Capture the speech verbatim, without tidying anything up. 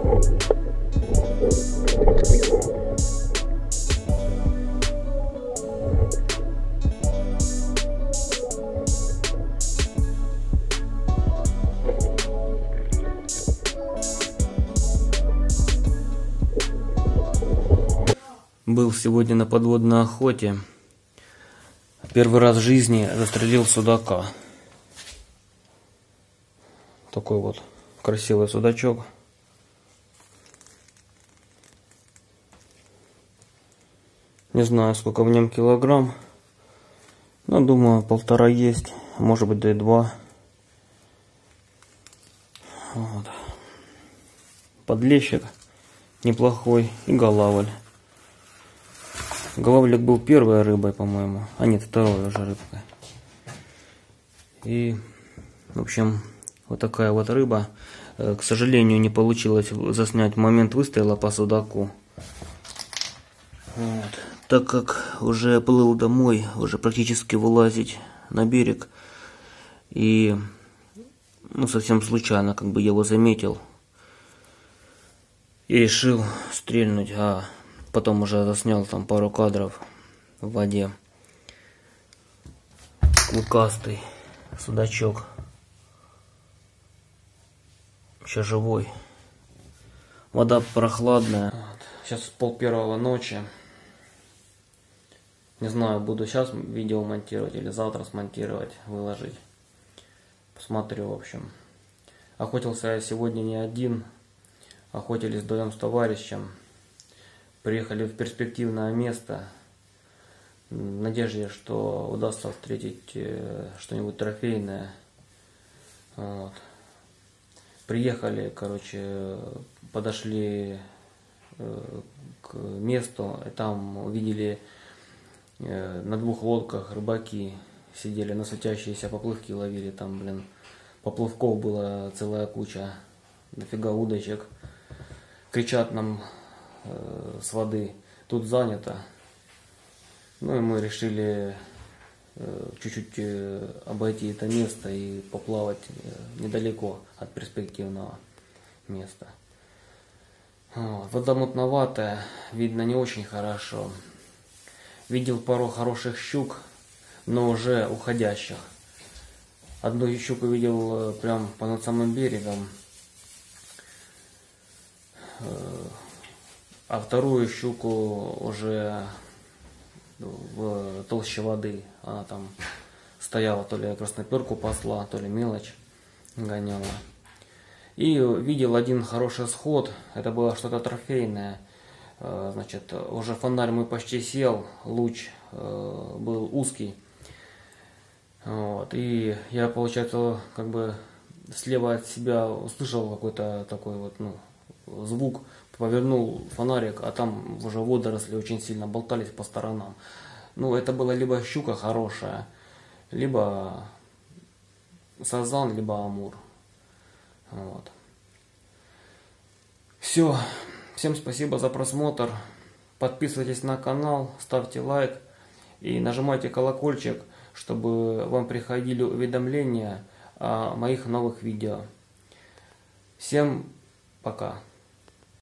Был сегодня на подводной охоте. Первый раз в жизни застрелил судака. Такой вот красивый судачок. Не знаю, сколько в нем килограмм. Но думаю, полтора есть. Может быть, да и два. Вот. Подлещик неплохой. И голавль. Голавлик был первой рыбой, по-моему. А нет, второй уже рыбкой. И, в общем, вот такая вот рыба. К сожалению, не получилось заснять момент выстрела по судаку. Вот. Так как уже плыл домой, уже практически вылазить на берег. И, ну, совсем случайно, как бы, я его заметил. И решил стрельнуть, а потом уже заснял там пару кадров в воде. Клыкастый судачок. Еще живой. Вода прохладная. Вот. Сейчас пол первого ночи. Не знаю, буду сейчас видео монтировать или завтра смонтировать, выложить. Посмотрю, в общем. Охотился я сегодня не один. Охотились вдвоем с товарищем. Приехали в перспективное место. В надежде, что удастся встретить что-нибудь трофейное. Вот. Приехали, короче, подошли к месту. И там увидели на двух лодках рыбаки. Сидели на светящиеся поплывки, ловили. Там, блин, поплывков была целая куча. Дофига удочек. Кричат нам с воды: тут занято. Ну и мы решили чуть-чуть обойти это место и поплавать недалеко от перспективного места. Вот. Вода мутноватая, видно не очень хорошо. Видел пару хороших щук, но уже уходящих. Одну щуку видел прям над самым берегом. А вторую щуку уже в толще воды. Она там стояла, то ли красноперку пасла, то ли мелочь гоняла. И видел один хороший сход. Это было что-то трофейное. Значит, уже фонарь мой почти сел. Луч был узкий. Вот. И я, получается, как бы слева от себя услышал какой-то такой вот, ну, звук. Повернул фонарик, а там уже водоросли очень сильно болтались по сторонам. Ну, это была либо щука хорошая, либо сазан, либо амур. Вот. Все. Всем спасибо за просмотр. Подписывайтесь на канал, ставьте лайк и нажимайте колокольчик, чтобы вам приходили уведомления о моих новых видео. Всем пока.